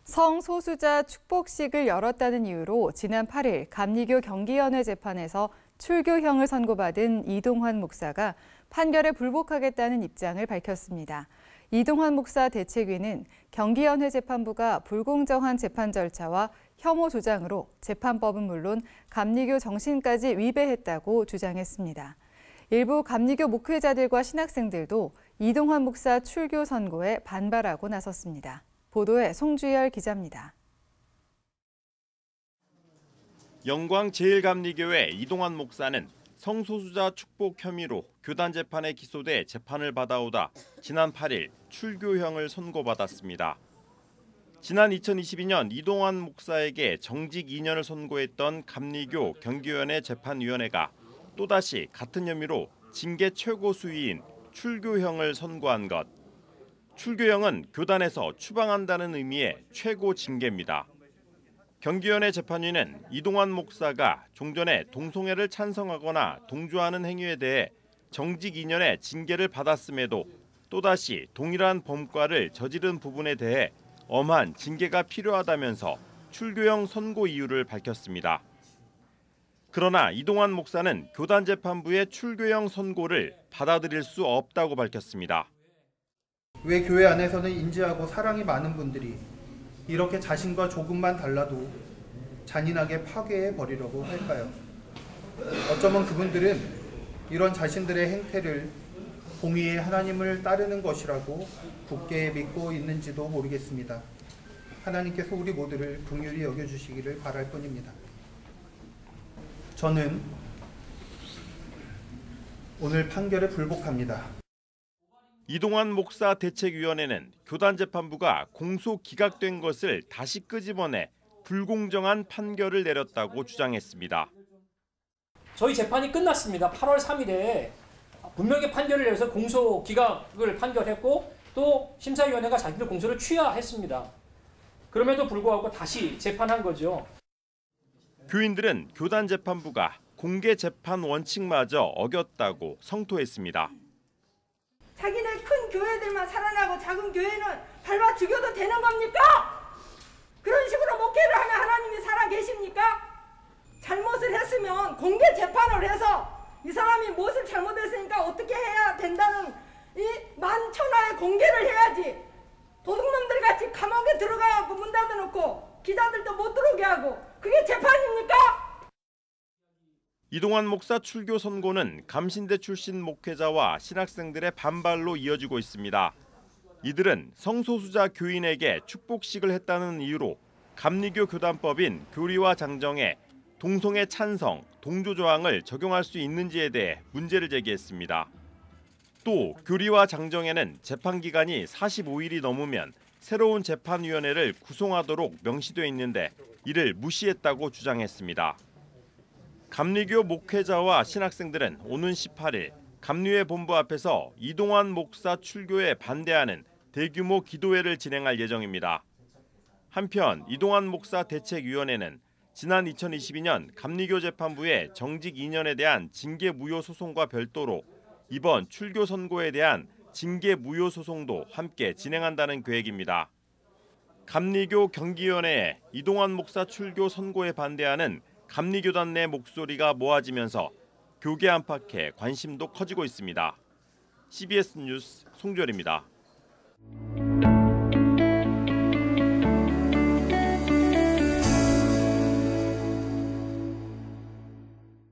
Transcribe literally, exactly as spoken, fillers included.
성소수자 축복식을 열었다는 이유로 지난 팔 일 감리교 경기연회 재판에서 출교형을 선고받은 이동환 목사가 판결에 불복하겠다는 입장을 밝혔습니다. 이동환 목사 대책위는 경기연회 재판부가 불공정한 재판 절차와 혐오 조장으로 재판법은 물론 감리교 정신까지 위배했다고 주장했습니다. 일부 감리교 목회자들과 신학생들도 이동환 목사 출교 선고에 반발하고 나섰습니다. 보도에 송주열 기자입니다. 영광제일감리교회 이동환 목사는 성소수자 축복 혐의로 교단 재판에 기소돼 재판을 받아오다 지난 팔 일 출교형을 선고받았습니다. 지난 이천이십이 년 이동환 목사에게 정직 이 년을 선고했던 감리교 경기연회 재판위원회가 또다시 같은 혐의로 징계 최고 수위인 출교형을 선고한 것. 출교형은 교단에서 추방한다는 의미의 최고 징계입니다. 경기연회 재판위는 이동환 목사가 종전에 동성애를 찬성하거나 동조하는 행위에 대해 정직 이 년의 징계를 받았음에도 또다시 동일한 범과를 저지른 부분에 대해 엄한 징계가 필요하다면서 출교형 선고 이유를 밝혔습니다. 그러나 이동환 목사는 교단 재판부의 출교형 선고를 받아들일 수 없다고 밝혔습니다. 왜 교회 안에서는 인지하고 사랑이 많은 분들이 이렇게 자신과 조금만 달라도 잔인하게 파괴해 버리려고 할까요? 어쩌면 그분들은 이런 자신들의 행태를 공의의 하나님을 따르는 것이라고 굳게 믿고 있는지도 모르겠습니다. 하나님께서 우리 모두를 긍휼히 여겨주시기를 바랄 뿐입니다. 저는 오늘 판결에 불복합니다. 이동환 목사 대책위원회는 교단 재판부가 공소 기각된 것을 다시 끄집어내 불공정한 판결을 내렸다고 주장했습니다. 저희 재판이 끝났습니다. 팔월 삼일에 분명히 판결을 내려서 공소 기각을 판결했고 또 심사위원회가 자기들 공소를 취하했습니다. 그럼에도 불구하고 다시 재판한 거죠. 교인들은 교단 재판부가 공개 재판 원칙마저 어겼다고 성토했습니다. 자기네 큰 교회들만 살아나고 작은 교회는 밟아 죽여도 되는 겁니까? 그런 식으로 목회를 하면 하나님이 살아 계십니까? 잘못을 했으면 공개 재판을 해서 이 사람이 무엇을 잘못했으니까 어떻게 해야 된다는 이 만천하에 공개를 해야지. 도둑놈들 같이 감옥에 들어가고 문 닫아놓고 기자들도 못 들어오게 하고 그게 재판입니까? 이동환 목사 출교 선고는 감신대 출신 목회자와 신학생들의 반발로 이어지고 있습니다. 이들은 성소수자 교인에게 축복식을 했다는 이유로 감리교 교단법인 교리와 장정에 동성애 찬성, 동조 조항을 적용할 수 있는지에 대해 문제를 제기했습니다. 또 교리와 장정에는 재판 기간이 사십오 일이 넘으면 새로운 재판위원회를 구성하도록 명시돼 있는데 이를 무시했다고 주장했습니다. 감리교 목회자와 신학생들은 오는 십팔 일 감리회 본부 앞에서 이동환 목사 출교에 반대하는 대규모 기도회를 진행할 예정입니다. 한편 이동환 목사 대책위원회는 지난 이천이십이 년 감리교 재판부의 정직 이 년에 대한 징계 무효 소송과 별도로 이번 출교 선고에 대한 징계 무효 소송도 함께 진행한다는 계획입니다. 감리교 경기연회에 이동환 목사 출교 선고에 반대하는 감리교단 내 목소리가 모아지면서 교계 안팎의 관심도 커지고 있습니다. 씨비에스 뉴스 송주열입니다.